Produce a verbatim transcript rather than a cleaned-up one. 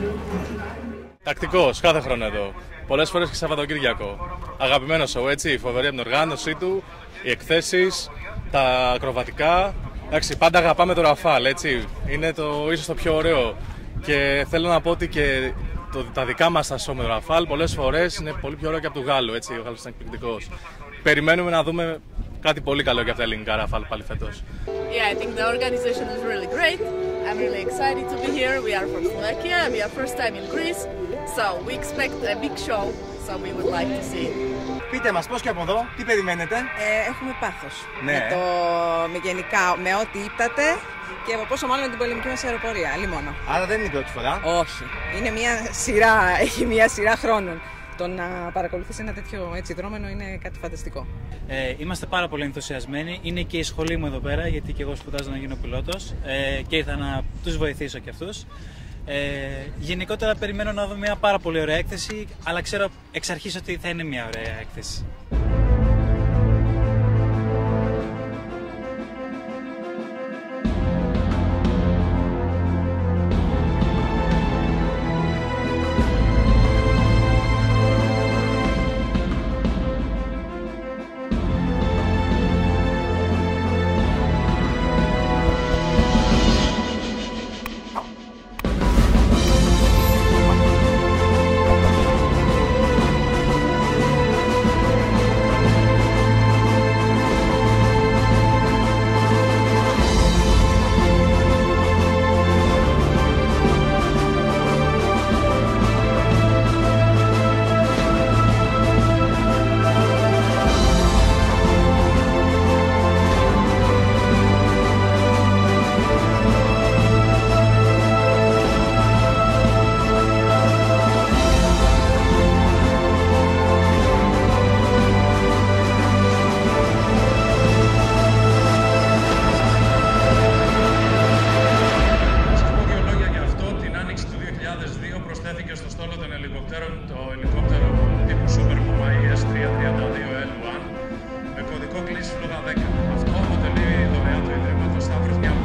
Τακτικός, κάθε χρόνο εδώ. Πολλές φορές και Σαββατοκύριακο. Αγαπημένο show, έτσι, φοβερή από την οργάνωσή του, οι εκθέσεις, τα ακροβατικά. Εντάξει, πάντα αγαπάμε το Ραφάλ, έτσι. Είναι το, ίσως το πιο ωραίο. Και θέλω να πω ότι και το, τα δικά μας τα show με το Ραφάλ πολλές φορές είναι πολύ πιο ωραίο και από του Γάλλου, έτσι. Ο Γάλλος ήταν εκπληκτικός. Περιμένουμε να δούμε κάτι πολύ καλό για αυτά τα ελληνικά Ραφάλ πάλι φέτος. Yeah, I think the organization is really great. I'm really excited to be here. We are from Slovakia. We are first time in Greece. So we expect a big show. So we would like to see it. Πείτε μας πώς και από εδώ, τι περιμένετε? Ε, έχουμε πάθος. Ναι. Με, το, με γενικά, με ό,τι είπατε και από πόσο μάλλον με την πολεμική μας αεροπορία. Άλλη μόνο. Άρα δεν είναι η πρώτη φορά. Όχι. Είναι μια σειρά, έχει μια σειρά χρόνων. Το να παρακολουθείς ένα τέτοιο έτσι δρόμενο είναι κάτι φανταστικό. Ε, είμαστε πάρα πολύ ενθουσιασμένοι. Είναι και η σχολή μου εδώ πέρα, γιατί και εγώ σπουδάζω να γίνω πιλότος ε, και ήρθα να τους βοηθήσω κι αυτούς. Ε, γενικότερα περιμένω να δω μια πάρα πολύ ωραία έκθεση, αλλά ξέρω εξ αρχής ότι θα είναι μια ωραία έκθεση. Προσθέθηκε στο στόλο των ελικοπτέρων το ελικόπτερο τύπου Super Puma ι ες τριακόσια τριάντα δύο ελ ένα με κωδικό κλήσης φλόγα δέκα. Αυτό αποτελεί δωρεάν του Ιδρύματος Σταύρος μια